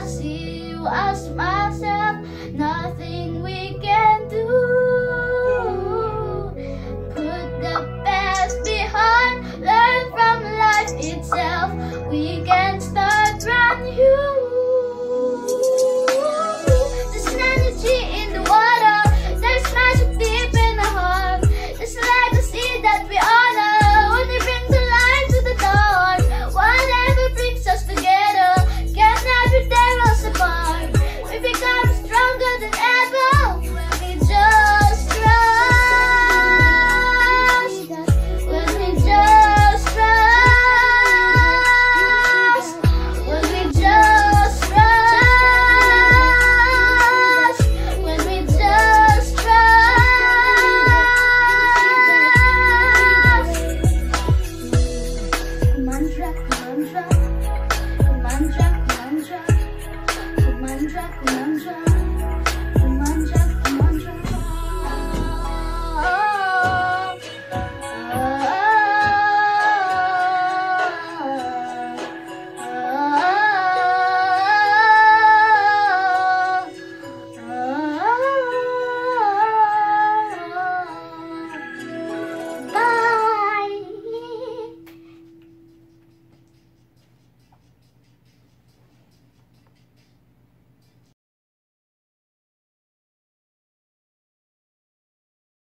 see you as myself. Nothing we can do. Put the past behind, learn from life itself. We can start brand new. There's an energy in the water, there's magic deep in the heart. There's a legacy that we honor, when they bring the light to the dark. Whatever brings us together can never tear us apart. We become stronger than ever when we just trust. When we just trust. When we just trust. When we just trust. Mantra, mantra, mantra, mantra, mantra, mantra.